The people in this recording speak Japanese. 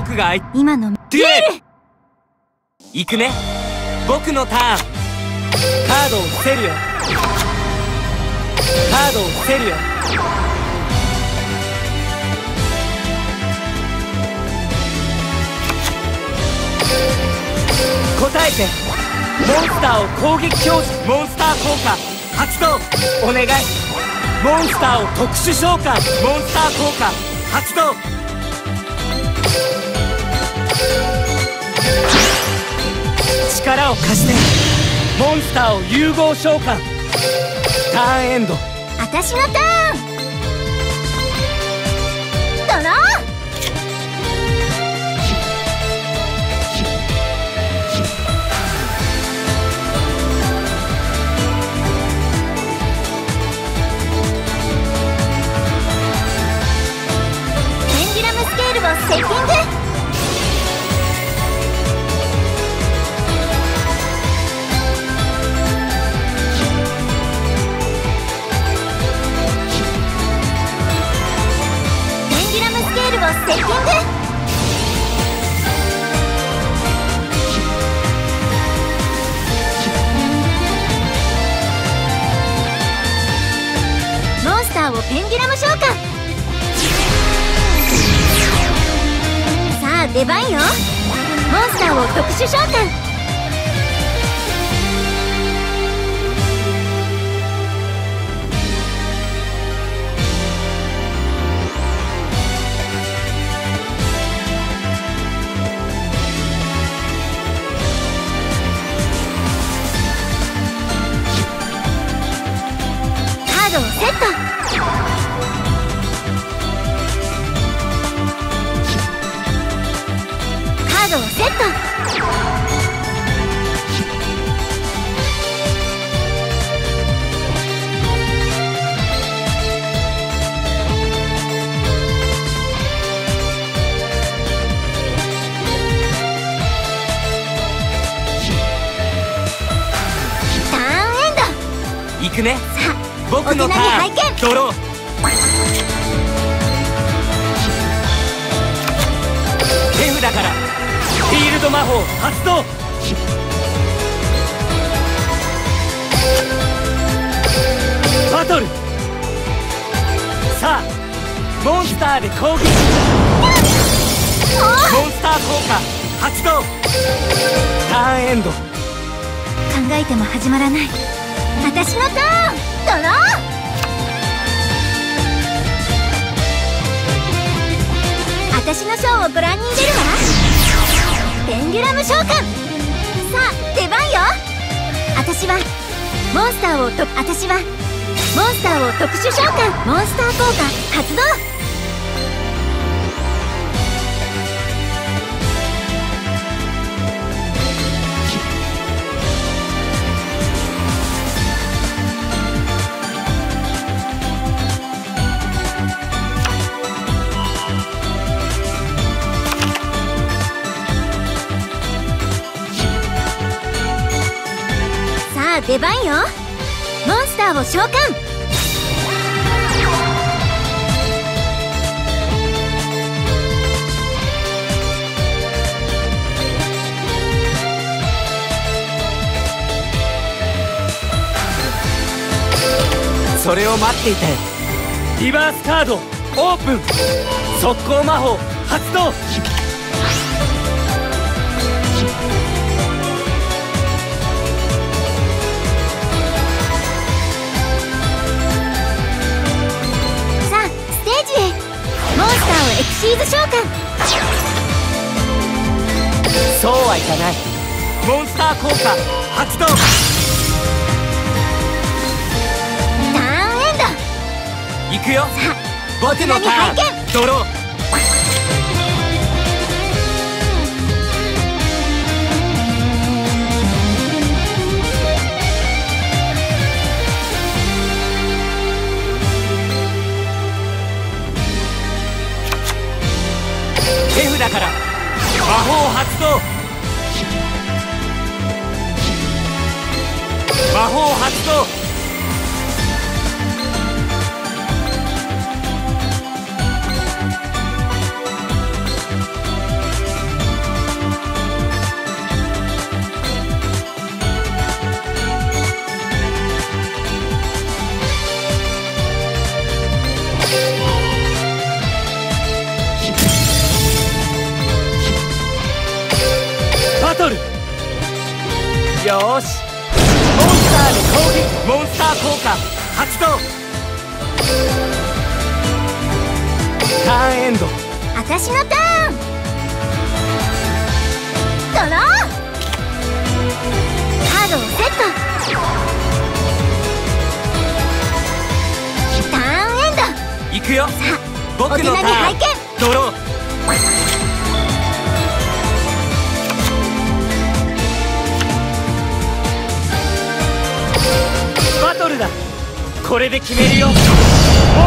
僕が今のデュエル行くね。僕のターン。カードを伏せるよ。カードを伏せるよ。答えて。モンスターを攻撃表示。モンスター効果発動。お願い。モンスターを特殊召喚。モンスター効果発動。力を貸して。モンスターを融合召喚。ターンエンド。 私のターン。ドロー。ペンデュラムスケールをセッティング。セッティング。モンスターをペンデュラム召喚。さあ出番よ。モンスターを特殊召喚。セット。カードをセット。ターンエンド。 行くね。 さあ僕のターン。ドロー。手札からフィールド魔法発動。バトル。さあモンスターで攻撃。モンスター効果発動。ターンエンド。 考えても始まらない。私のターン。ドロー。私のショーをご覧に入れるわ。ペンデュラム召喚。さあ出番よ。私はモンスターを特殊召喚。モンスター効果発動。出番よ。モンスターを召喚。 それを待っていたよ。リバースカードオープン。速攻魔法発動。エクシーズ召喚。そうはいかない。モンスター効果発動。 ターンエンド。 行くよ。 さあ僕のターン。ドロー。手札から魔法発動。魔法発動。 トル。よーし、モンスターの攻撃。モンスター効果発動。ターンエンド。 私のターン。ドロー。カードをセット。ターンエンド。 いくよ。 さあ、 僕のタお手投げーン。 拝見。 ドロー。バトルだ。これで決めるよ。モン